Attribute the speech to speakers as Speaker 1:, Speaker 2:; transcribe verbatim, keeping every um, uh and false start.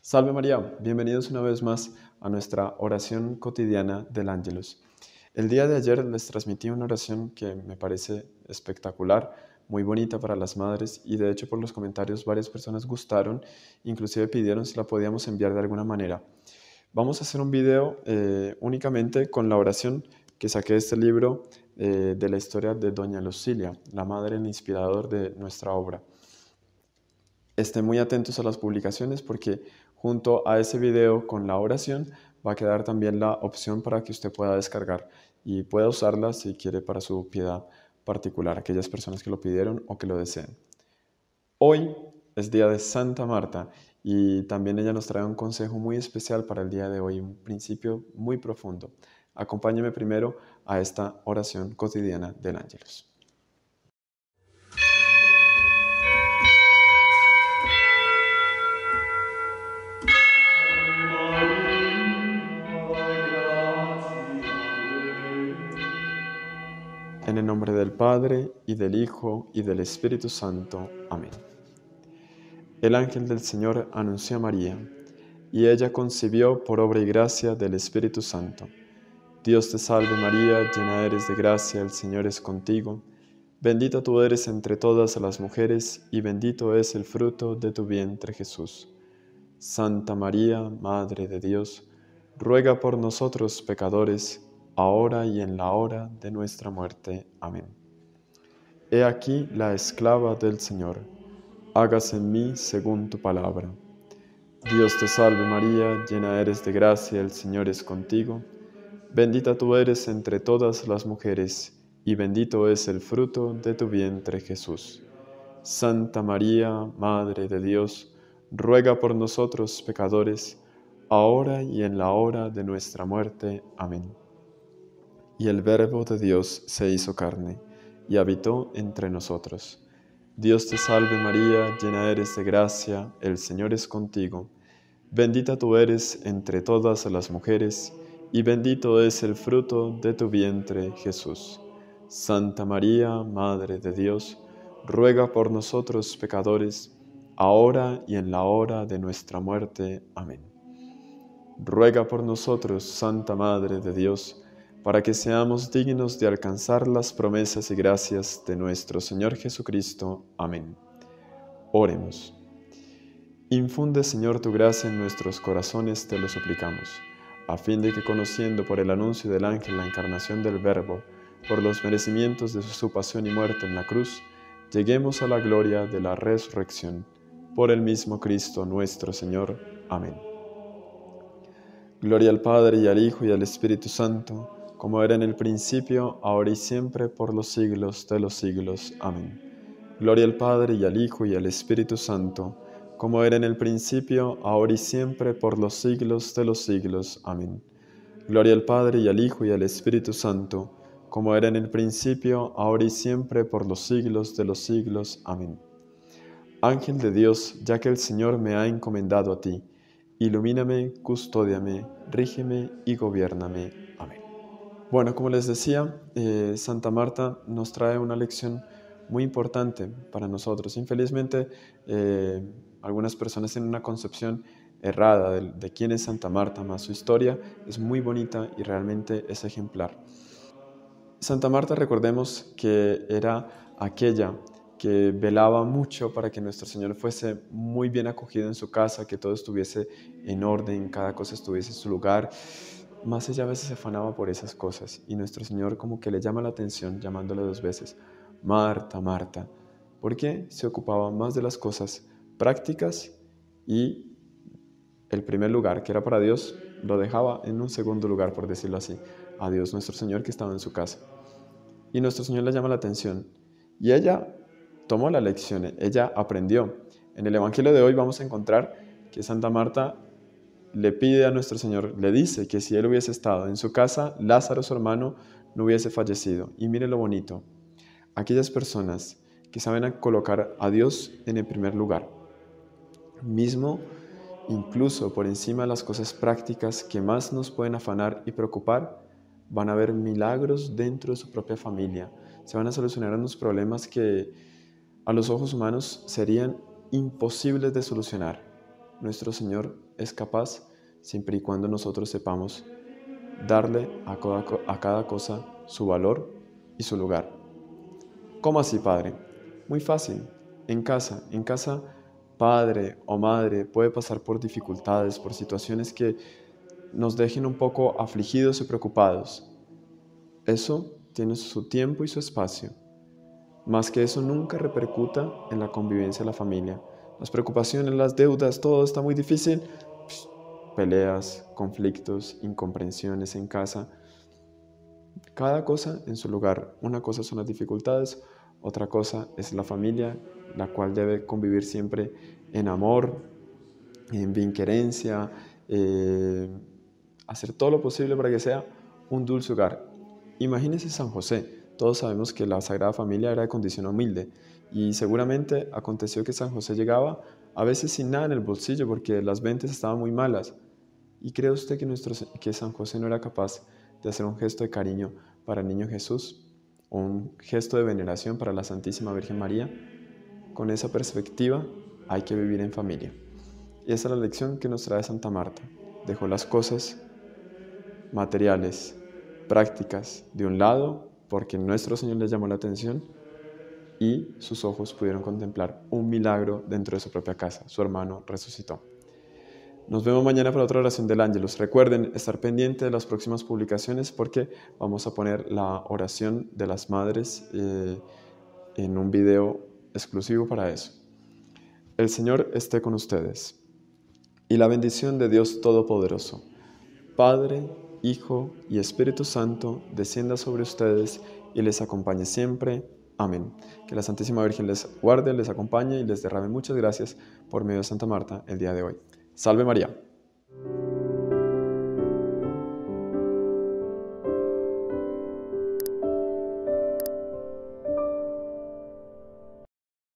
Speaker 1: Salve María, bienvenidos una vez más a nuestra oración cotidiana del Ángelus. El día de ayer les transmití una oración que me parece espectacular, muy bonita para las madres y de hecho por los comentarios varias personas gustaron, inclusive pidieron si la podíamos enviar de alguna manera. Vamos a hacer un video eh, únicamente con la oración que saqué de este libro eh, de la historia de Doña Lucilia, la madre, el inspirador de nuestra obra. Estén muy atentos a las publicaciones porque junto a ese video con la oración va a quedar también la opción para que usted pueda descargar y pueda usarla si quiere para su piedad particular, aquellas personas que lo pidieron o que lo deseen. Hoy es día de Santa Marta y también ella nos trae un consejo muy especial para el día de hoy, un principio muy profundo. Acompáñeme primero a esta oración cotidiana del Ángelus. En el nombre del Padre, y del Hijo, y del Espíritu Santo. Amén. El ángel del Señor anunció a María, y ella concibió por obra y gracia del Espíritu Santo. Dios te salve María, llena eres de gracia, el Señor es contigo. Bendita tú eres entre todas las mujeres, y bendito es el fruto de tu vientre Jesús. Santa María, Madre de Dios, ruega por nosotros pecadores, ahora y en la hora de nuestra muerte. Amén. He aquí la esclava del Señor, hágase en mí según tu palabra. Dios te salve María, llena eres de gracia, el Señor es contigo. Bendita tú eres entre todas las mujeres, y bendito es el fruto de tu vientre Jesús. Santa María, Madre de Dios, ruega por nosotros pecadores, ahora y en la hora de nuestra muerte. Amén. Y el Verbo de Dios se hizo carne, y habitó entre nosotros. Dios te salve María, llena eres de gracia, el Señor es contigo. Bendita tú eres entre todas las mujeres, y bendito es el fruto de tu vientre, Jesús. Santa María, Madre de Dios, ruega por nosotros pecadores, ahora y en la hora de nuestra muerte. Amén. Ruega por nosotros, Santa Madre de Dios, para que seamos dignos de alcanzar las promesas y gracias de nuestro Señor Jesucristo. Amén. Oremos. Infunde, Señor, tu gracia en nuestros corazones, te lo suplicamos, a fin de que, conociendo por el anuncio del ángel la encarnación del Verbo, por los merecimientos de su pasión y muerte en la cruz, lleguemos a la gloria de la resurrección. Por el mismo Cristo nuestro Señor. Amén. Gloria al Padre, y al Hijo, y al Espíritu Santo, como era en el principio, ahora y siempre, por los siglos de los siglos. Amén. Gloria al Padre, y al Hijo, y al Espíritu Santo, como era en el principio, ahora y siempre, por los siglos de los siglos. Amén. Gloria al Padre, y al Hijo, y al Espíritu Santo, como era en el principio, ahora y siempre, por los siglos de los siglos. Amén. Ángel de Dios, ya que el Señor me ha encomendado a ti, ilumíname, custódiame, rígeme y gobiérname. Amén. Bueno, como les decía, eh, Santa Marta nos trae una lección muy importante para nosotros. Infelizmente, eh, algunas personas tienen una concepción errada de, de quién es Santa Marta, más su historia es muy bonita y realmente es ejemplar. Santa Marta, recordemos que era aquella que velaba mucho para que nuestro Señor fuese muy bien acogido en su casa, que todo estuviese en orden, cada cosa estuviese en su lugar. Más ella a veces se afanaba por esas cosas y nuestro Señor como que le llama la atención llamándole dos veces, Marta, Marta, porque se ocupaba más de las cosas prácticas y el primer lugar, que era para Dios, lo dejaba en un segundo lugar, por decirlo así, a Dios nuestro Señor que estaba en su casa. Y nuestro Señor le llama la atención y ella tomó la lección, ella aprendió. En el Evangelio de hoy vamos a encontrar que Santa Marta le pide a nuestro Señor, le dice que si él hubiese estado en su casa, Lázaro, su hermano, no hubiese fallecido. Y mire lo bonito, aquellas personas que saben colocar a Dios en el primer lugar, mismo incluso por encima de las cosas prácticas que más nos pueden afanar y preocupar, van a haber milagros dentro de su propia familia. Se van a solucionar unos problemas que a los ojos humanos serían imposibles de solucionar. nuestro Señor es capaz siempre y cuando nosotros sepamos darle a cada, a cada cosa su valor y su lugar. ¿Cómo así, Padre? Muy fácil. En casa, en casa, padre o madre puede pasar por dificultades, por situaciones que nos dejen un poco afligidos y preocupados. Eso tiene su tiempo y su espacio. Más que eso nunca repercuta en la convivencia de la familia. Las preocupaciones, las deudas, todo está muy difícil. Psh, peleas, conflictos, incomprensiones en casa. Cada cosa en su lugar. Una cosa son las dificultades, otra cosa es la familia, la cual debe convivir siempre en amor, en bienquerencia, eh, hacer todo lo posible para que sea un dulce hogar. Imagínense San José. Todos sabemos que la Sagrada Familia era de condición humilde y seguramente aconteció que San José llegaba a veces sin nada en el bolsillo porque las ventas estaban muy malas. ¿Y cree usted que, nuestro, que San José no era capaz de hacer un gesto de cariño para el niño Jesús o un gesto de veneración para la Santísima Virgen María? Con esa perspectiva hay que vivir en familia. Y esa es la lección que nos trae Santa Marta. Dejó las cosas materiales, prácticas de un lado porque nuestro Señor les llamó la atención y sus ojos pudieron contemplar un milagro dentro de su propia casa. Su hermano resucitó. Nos vemos mañana para otra oración del Ángelus. Recuerden estar pendientes de las próximas publicaciones porque vamos a poner la oración de las madres eh, en un video exclusivo para eso. El Señor esté con ustedes. Y la bendición de Dios Todopoderoso, Padre, Hijo y Espíritu Santo, descienda sobre ustedes y les acompañe siempre. Amén. Que la Santísima Virgen les guarde, les acompañe y les derrame muchas gracias por medio de Santa Marta el día de hoy. Salve María.